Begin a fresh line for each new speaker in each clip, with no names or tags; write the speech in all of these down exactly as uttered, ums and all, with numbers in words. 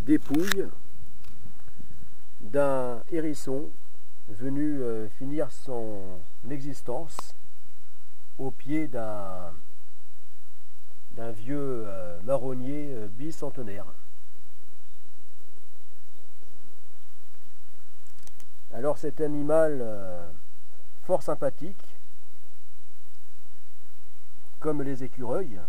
dépouille d'un hérisson venu euh, finir son existence au pied d'un d'un vieux euh, marronnier euh, bicentenaire. Alors cet animal euh, fort sympathique, comme les écureuils,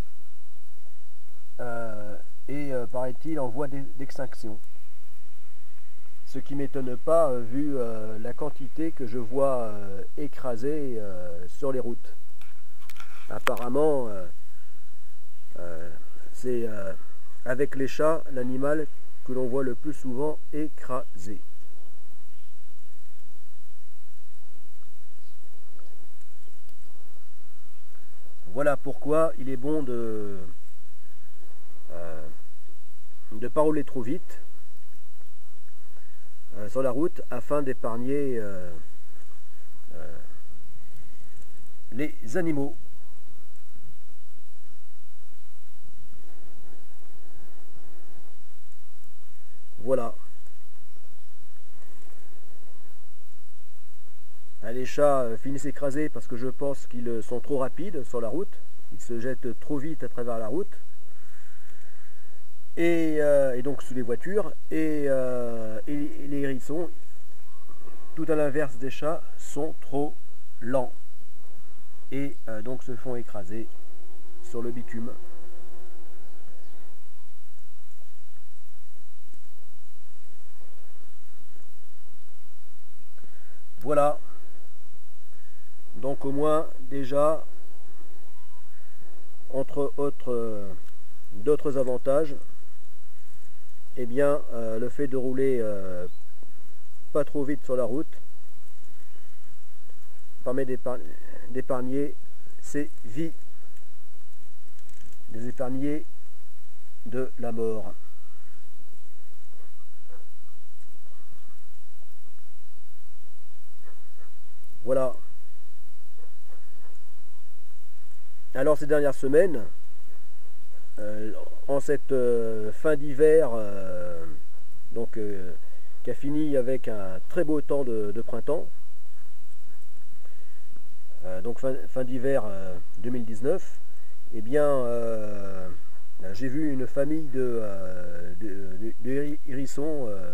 euh, et euh, paraît-il en voie d'extinction. Ce qui ne m'étonne pas euh, vu euh, la quantité que je vois euh, écrasée euh, sur les routes. Apparemment, euh, euh, c'est euh, avec les chats l'animal que l'on voit le plus souvent écrasé. Voilà pourquoi il est bon de euh, de pas rouler trop vite euh, sur la route afin d'épargner euh, euh, les animaux. Voilà. Les chats finissent écrasés parce que je pense qu'ils sont trop rapides sur la route. Ils se jettent trop vite à travers la route. Et, euh, et donc sous les voitures. Et, euh, et les hérissons, tout à l'inverse des chats, sont trop lents. Et euh, donc se font écraser sur le bitume. Voilà. Donc au moins déjà, entre autres euh, d'autres avantages, eh bien euh, le fait de rouler euh, pas trop vite sur la route permet d'épargner ses vies, des épargner de la mort. Voilà. Alors ces dernières semaines, euh, en cette euh, fin d'hiver, euh, donc euh, qui a fini avec un très beau temps de, de printemps, euh, donc fin, fin d'hiver euh, deux mille dix-neuf, eh bien euh, j'ai vu une famille de, euh, de, de, de hérissons euh,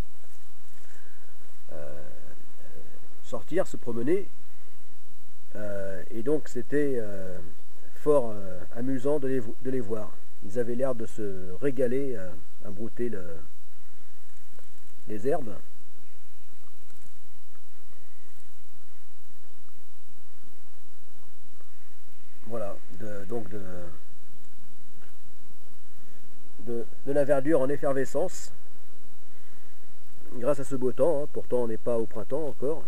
euh, sortir, se promener, euh, et donc c'était euh, fort euh, amusant de les, de les voir. Ils avaient l'air de se régaler euh, à brouter le, les herbes. Voilà, de, donc de, de, de la verdure en effervescence grâce à ce beau temps, hein. Pourtant on n'est pas au printemps encore.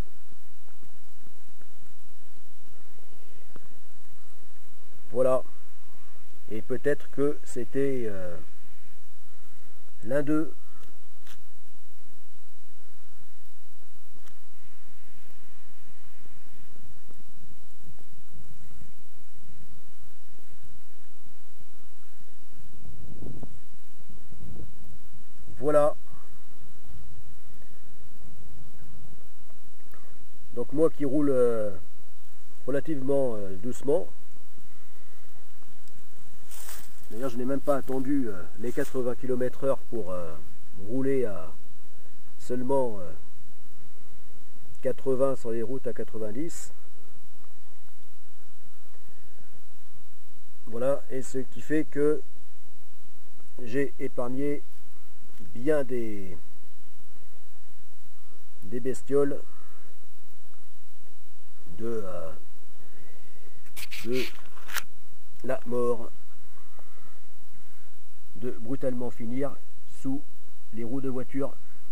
Voilà. Et peut-être que c'était euh, l'un d'eux. Voilà. Donc moi qui roule euh, relativement euh, doucement. D'ailleurs, je n'ai même pas attendu euh, les quatre-vingts kilomètres heure pour euh, rouler à seulement euh, quatre-vingts sur les routes à quatre-vingt-dix. Voilà, et ce qui fait que j'ai épargné bien des, des bestioles de, euh, de la mort, de brutalement finir sous les roues de voiture.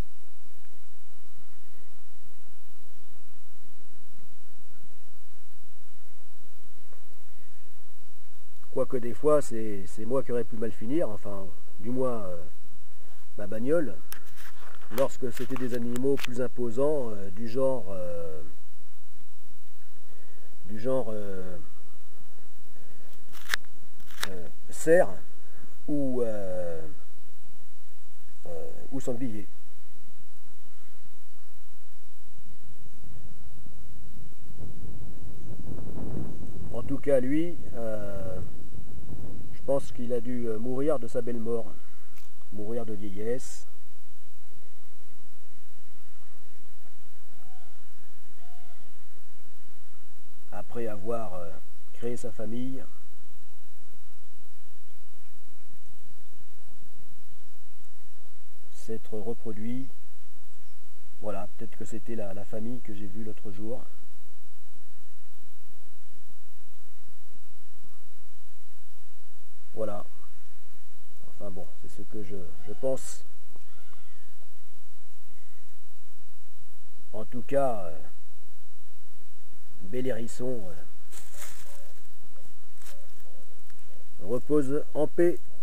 Quoique des fois c'est moi qui aurais pu mal finir, enfin du moins euh, ma bagnole, lorsque c'était des animaux plus imposants, euh, du genre euh, du genre euh, euh, cerf ou euh, euh, ou sanglier. En tout cas, lui, euh, je pense qu'il a dû mourir de sa belle mort, mourir de vieillesse. Après avoir euh, créé sa famille. S'être reproduit. Voilà, peut-être que c'était la, la famille que j'ai vue l'autre jour. Voilà. Enfin bon, c'est ce que je, je pense. En tout cas, euh, bel hérisson euh, repose en paix.